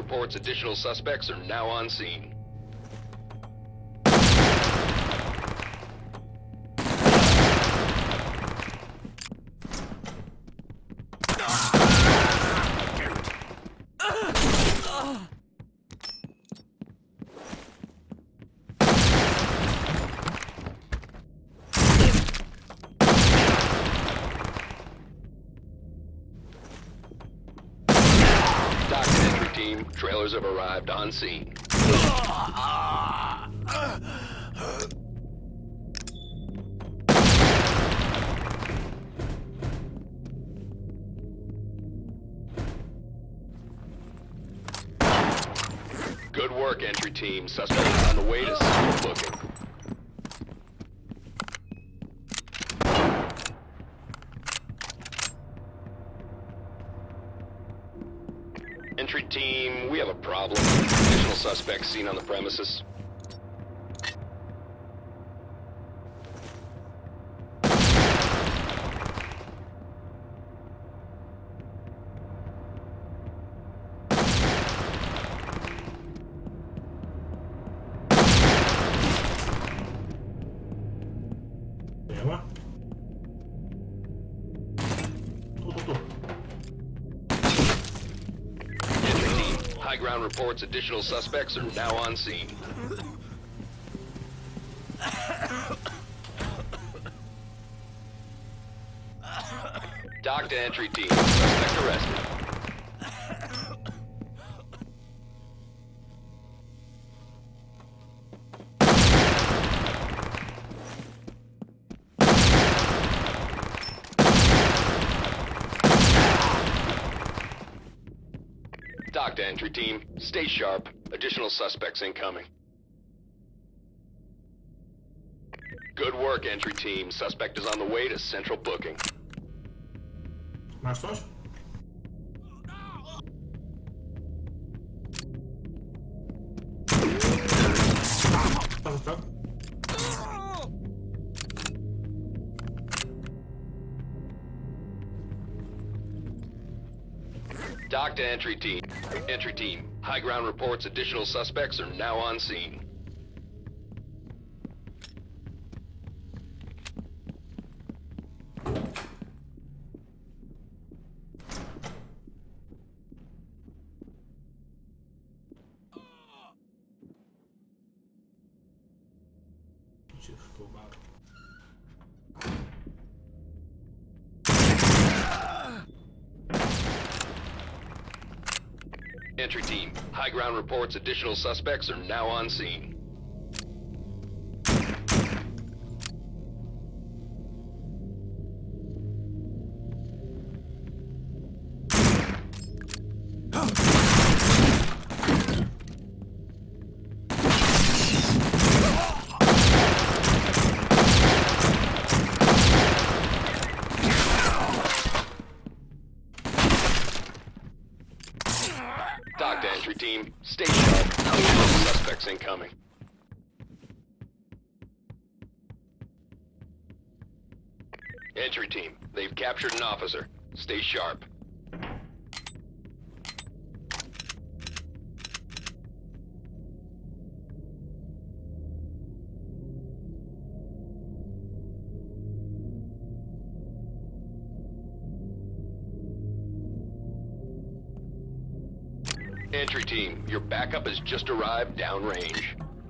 reports additional suspects are now on scene. Team, trailers have arrived on scene. Good work, entry team. Suspect is on the way to central booking. Entry team, we have a problem. Additional suspects seen on the premises. Llama. High ground reports additional suspects are now on scene. Dock to entry team. Suspect arrested. Dock to entry team. Stay sharp. Additional suspects incoming. Good work, entry team. Suspect is on the way to central booking. Masz coś? Co został? Dock to entry team. Entry team. High ground reports additional suspects are now on scene. Entry team. High ground reports additional suspects are now on scene. Dock to entry team. Stay sharp. Suspects incoming. Entry team. They've captured an officer. Stay sharp. Entry team, your backup has just arrived downrange.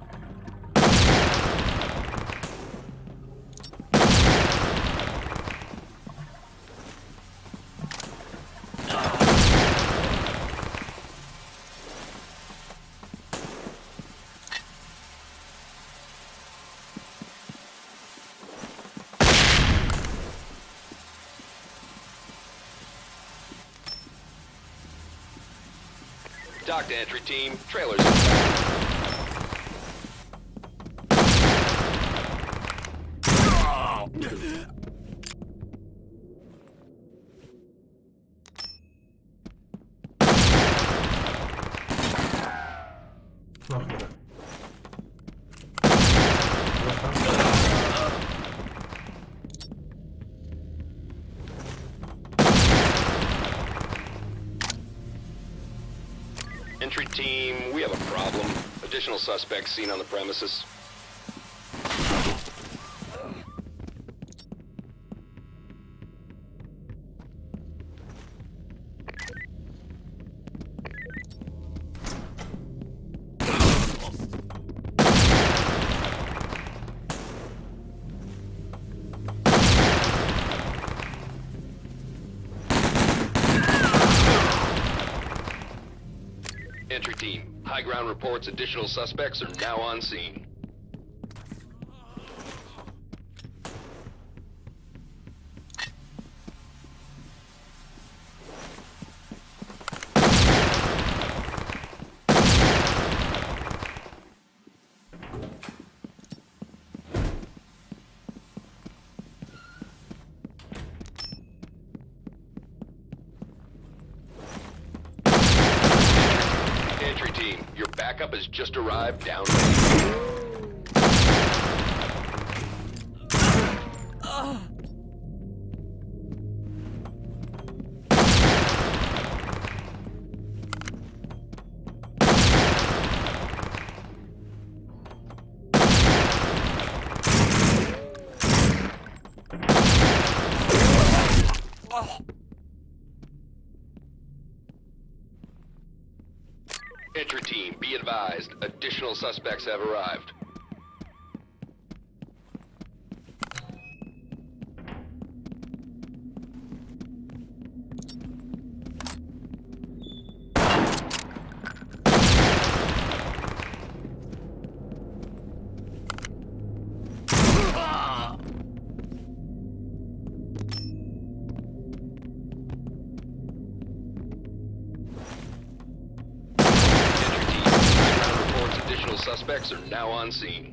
Dock to entry team. Trailers inbound. Entry team, we have a problem. Additional suspects seen on the premises. Entry team, high ground reports additional suspects are now on scene. Entry team, your backup has just arrived down. Entry team, be advised, additional suspects have arrived. Additional suspects are now on scene.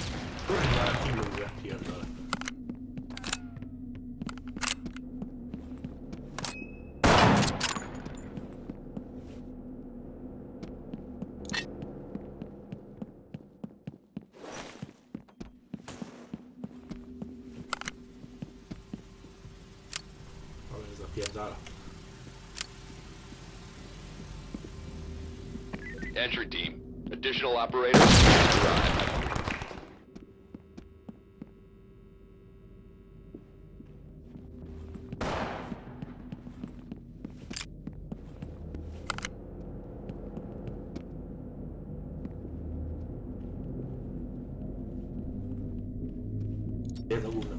Entry team, additional operators just arrived. Jest ogólne.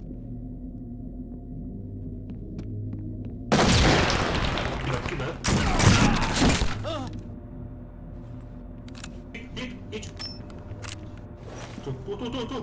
Lecimy. Idź. Tu.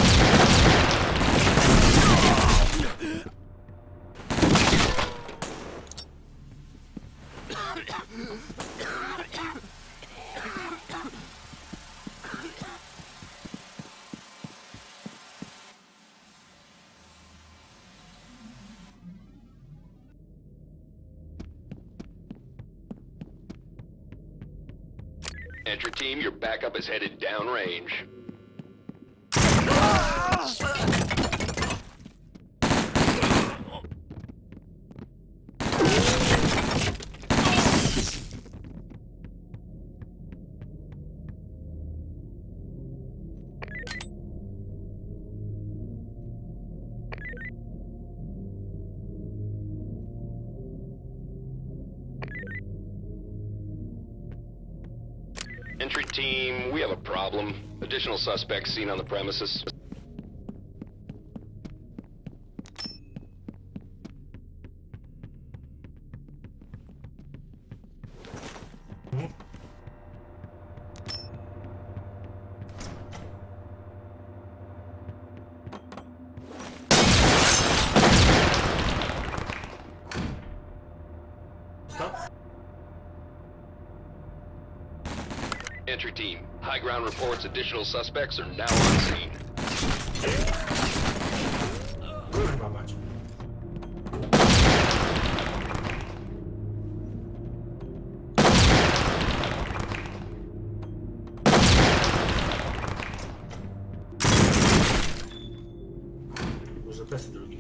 Entry team, your backup is headed downrange. Entry team, we have a problem. Additional suspects seen on the premises. Stop. Entry team, high ground reports additional suspects are now on scene. Kurwa mać. Może testy drugi.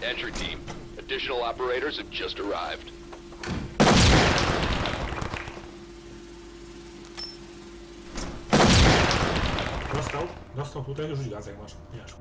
Entry team, additional operators have just arrived. Dostał tutaj, rzuć gaz jak masz. Nie masz.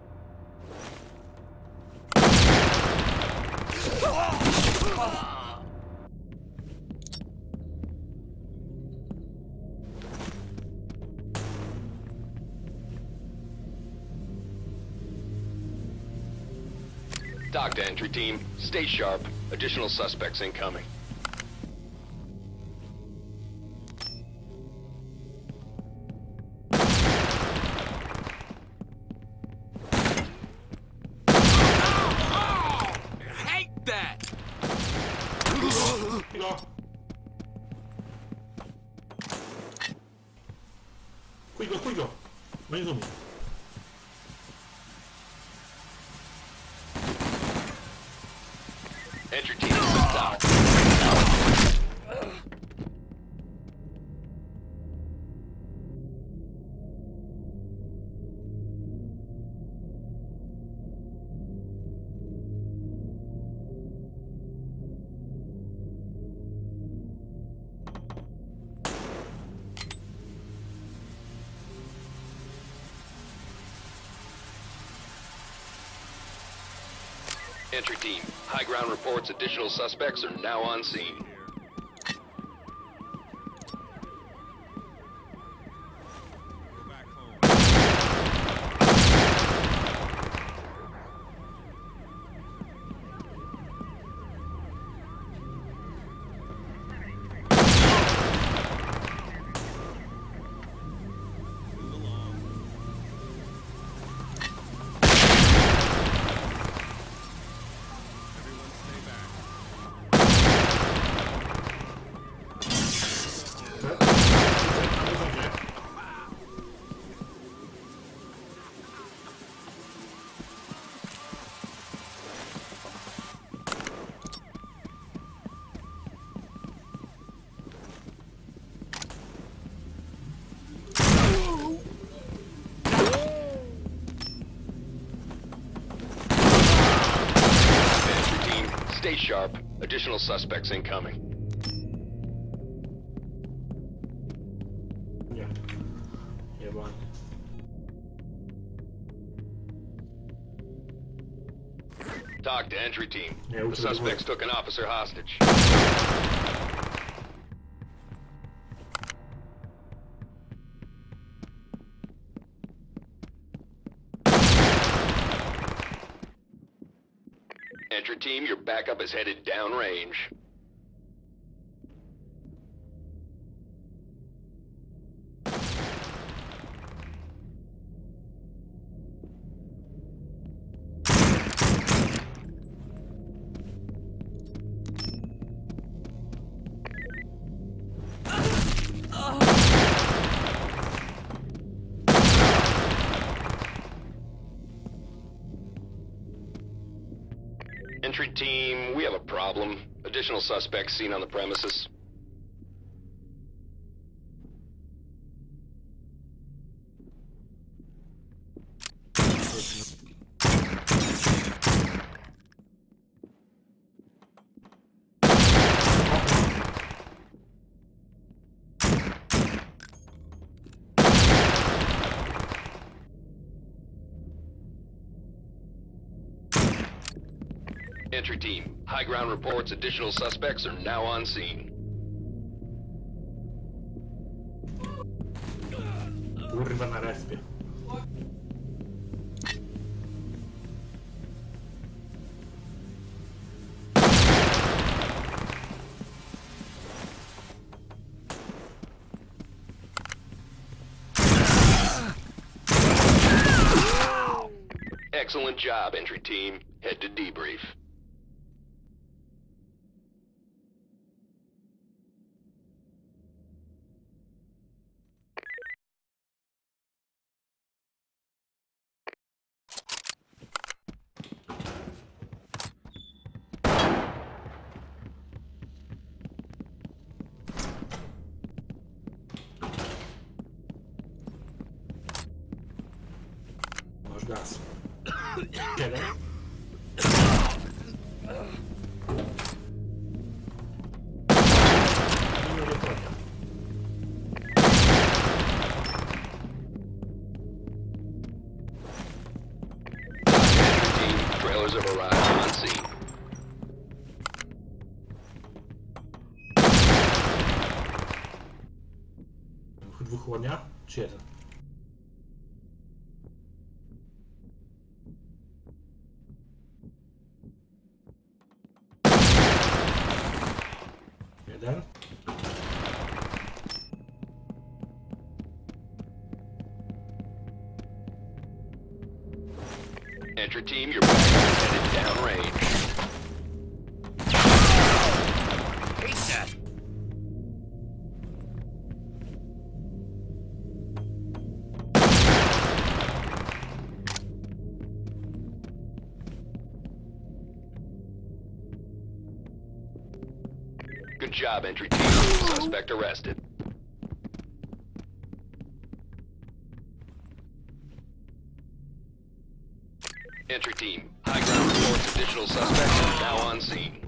Talk to entry team. Stay sharp. Additional suspects incoming. No. Kuj go. No nie rozumiem. Entry team is down. Entry team, high ground reports additional suspects are now on scene. Stay sharp. Additional suspects incoming. Nie. Jebanie. Talk to entry team. Yeah, The suspects took an officer hostage. Entry team, your backup is headed downrange. Entry team, we have a problem. Additional suspects seen on the premises. Entry team, high ground reports additional suspects are now on scene. Kurwa na respie. Excellent job, entry team. Head to debrief. Masz gaz. 7. Nie konia. Entry team, trailers have arrived on scene. Dwóch chłodnia? Czy jeden? Jeden. Entry team, your backup is headed downrange. Hate that. Good job, entry team. Suspect arrested. Entry team, high ground reports additional suspects are now on scene.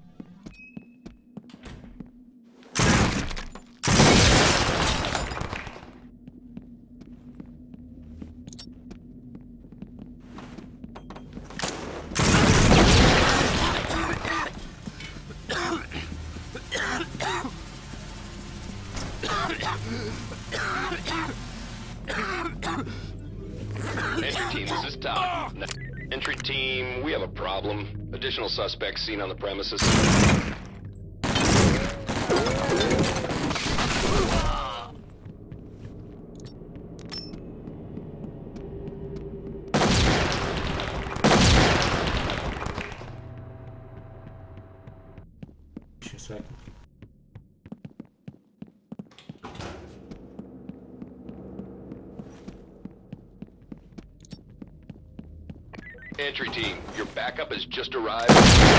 Entry team, this is Todd. Entry team, we have a problem. Additional suspects seen on the premises. Sekund. Entry team, your backup has just arrived.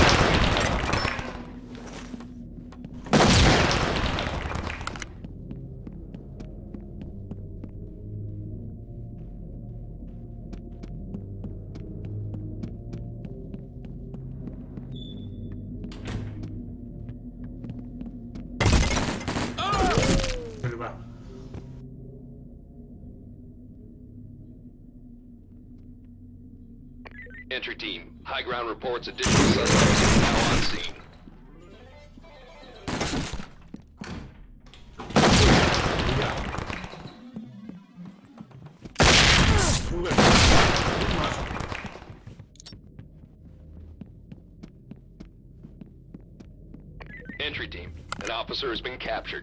Chyba. Entry team, high ground reports additional suspects are now on scene. Ja. Kurde. Masz. Entry team, an officer has been captured.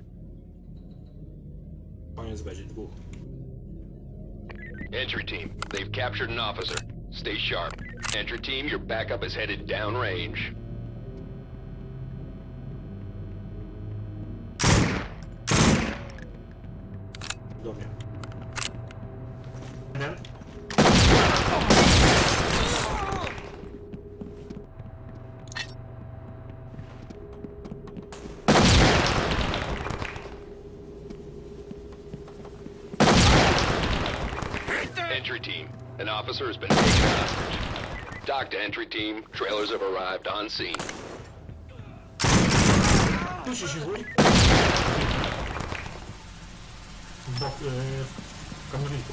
Koniec będzie dwóch. Entry team, they've captured an officer. Stay sharp. Entry team, your backup is headed downrange. Do mnie. Jeden. Entry team, an officer has been taken hostage. Dock to entry team, trailers have arrived on scene. Tu się wuj. W bok, w kamerniku.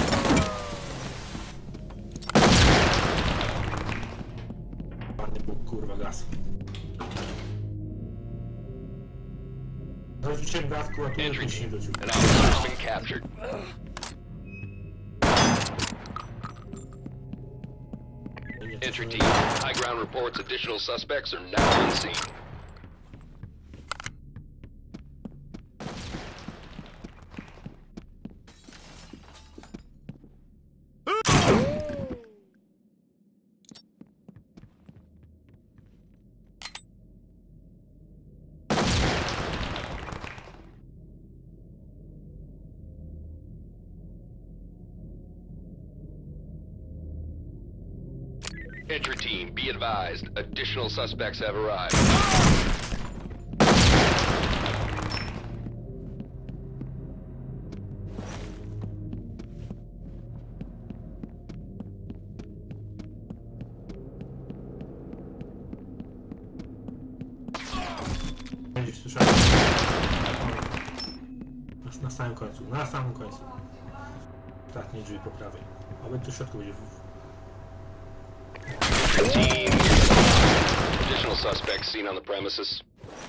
Ładny był, kurwa, gaz. Zarzuciłem gaz, kurwa, tu Entry już nie team, wrócił. an officer has been captured. Entry team, high ground reports additional suspects are now on scene. Entry team, be advised, additional suspects have arrived. Na samym końcu, na samym końcu. Ostatnie drzwi po prawej. A będzie tu w środku będzie... Team. Additional suspects seen on the premises.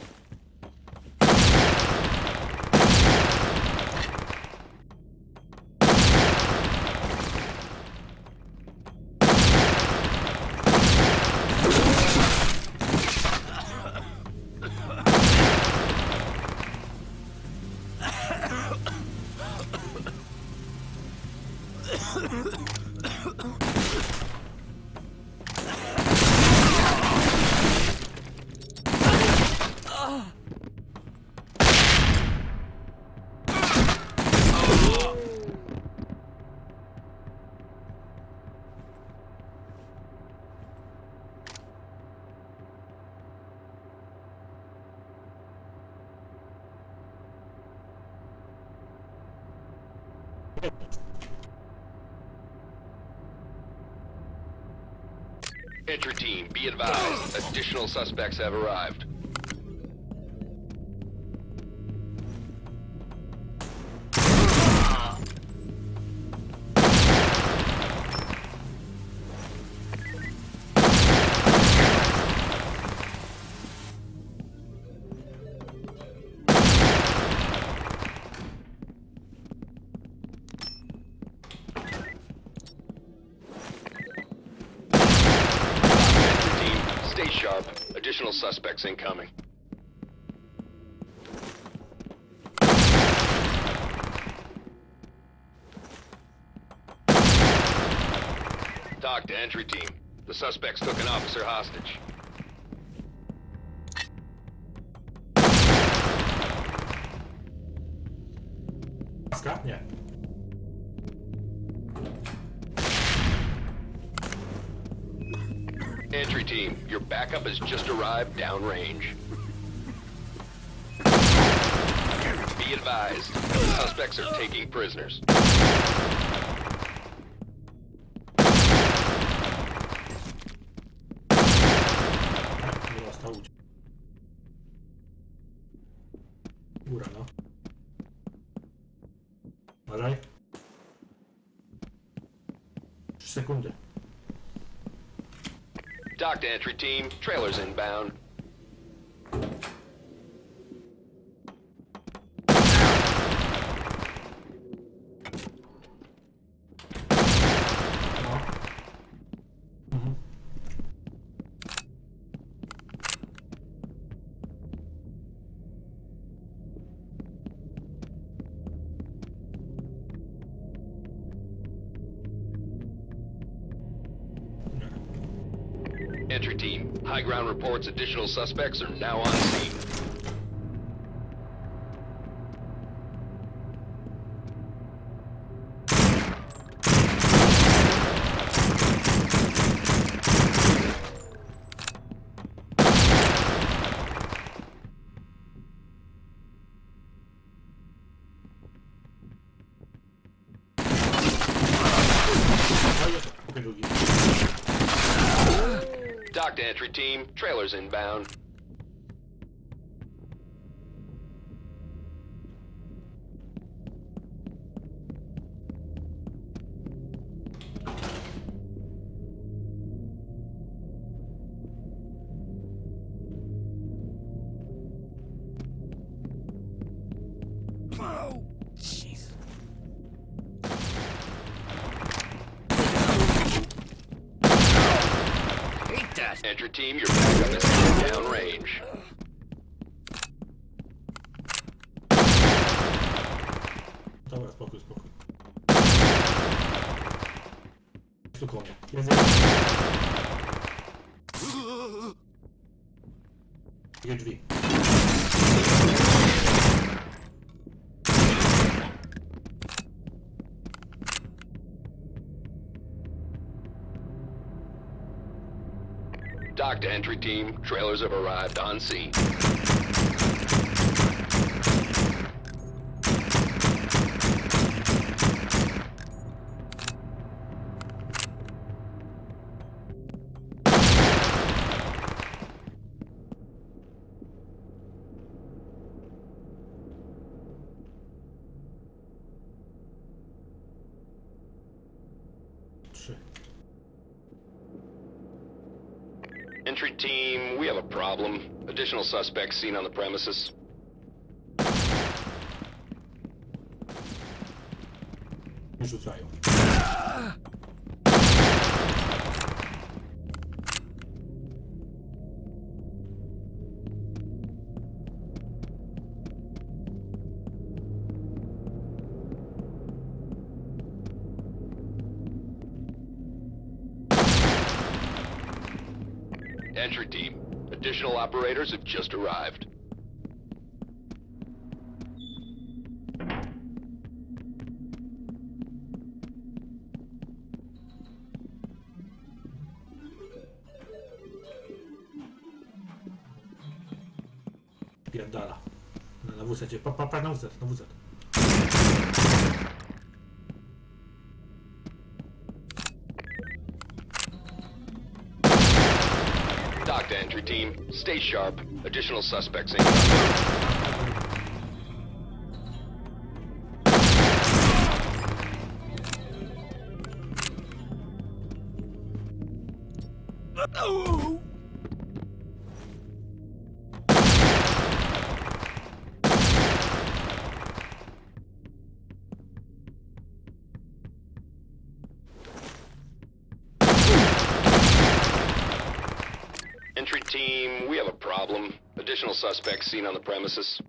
Entry team, be advised. Additional suspects have arrived. Entry team, stay sharp. Additional suspects incoming. Talk to entry team. The suspects took an officer hostage. Maska? Nie. Entry team, your backup has just arrived downrange. Be advised, the suspects are taking prisoners. Nie dostał. Góra, no. Uważaj. 3 sekundy. Talk to entry team, trailers inbound. No. Mhm. Entry team, high ground reports additional suspects are now on scene. No i jest okej, drugi. Talk to entry team, trailers inbound. Oh, jeez. Hate that. Entry team, your backup is downrange. Dobra, spokój, spokój. Jest tu koło mnie. Jest. Dwie drzwi. Talk to entry team, trailers have arrived on scene. Entry team, we have a problem. Additional suspects seen on the premises. Nie rzucają. Entry team, additional operators have just arrived. Pierdala. Na WC. Pa na WC, na WC. Dock to entry team, stay sharp. Additional suspects incoming. Oh! Entry team, we have a problem. Additional suspects seen on the premises.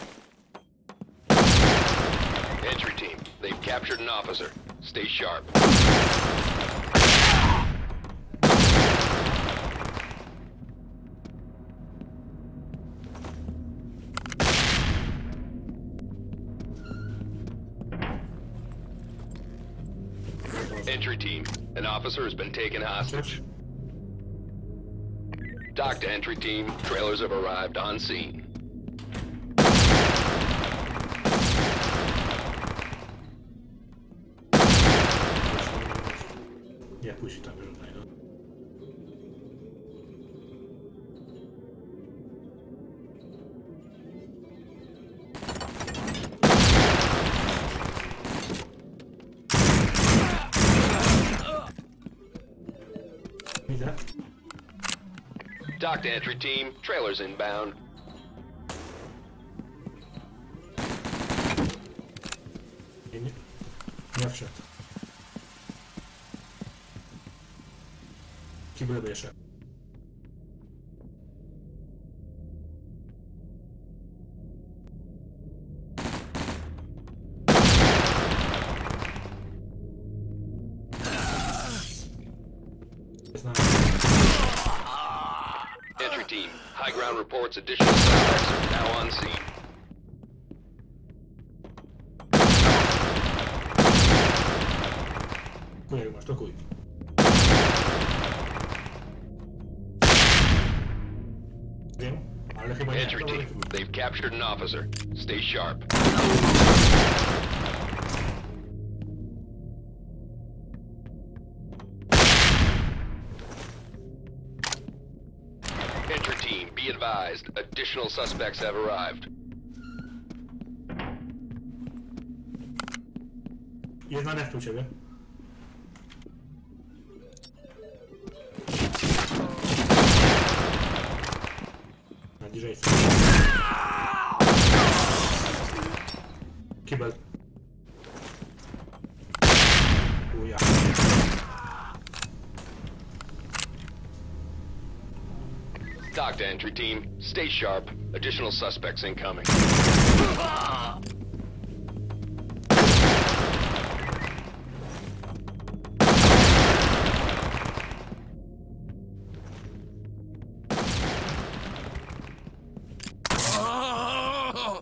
Entry team, they've captured an officer. Stay sharp. Entry team, an officer has been taken hostage. Dock to entry team, trailers have arrived on scene. Nie puści tam żadnego. Widzę. Dock to entry team, trailers inbound. Nie wszedł. Kibel by jeszcze. Jest na... Entry team, high ground reports additional suspects are now on scene. Kuj, masz to kuj. Wiem, ale chyba nie. Entry team, they've captured an officer. Stay sharp. Entry team, be advised, additional suspects have arrived. Jest na lewku u ciebie. Na DJ-ce. Kibel. Uja. Dock to entry team, stay sharp. Additional suspects incoming. Oh!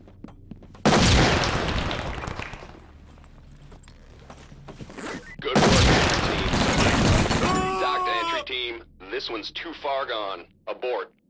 Good work, entry team. Dock to entry team, this one's too far gone. Abort.